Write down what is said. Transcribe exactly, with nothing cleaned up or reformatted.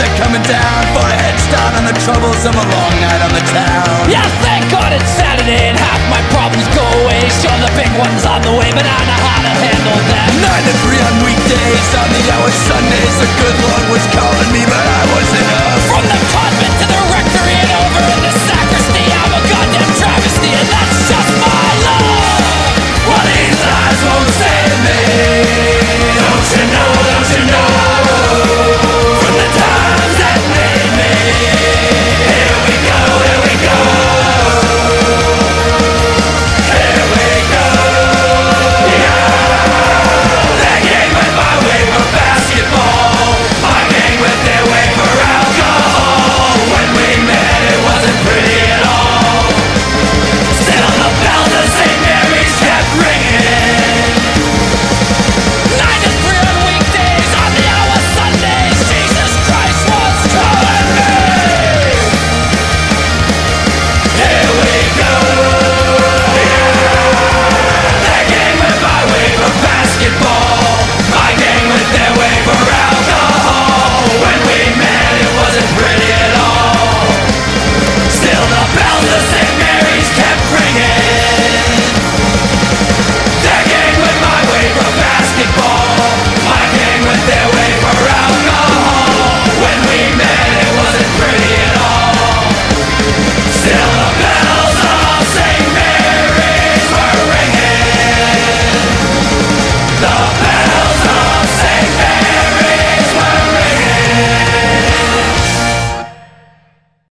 are coming down for a head start on the troubles of a long night on the town. Yeah, thank God it's Saturday and half my problems go away. Sure, the big one's on the way, but I know how to handle them. Nine to three on weekdays, on the hour Sundays, the good Lord was calling.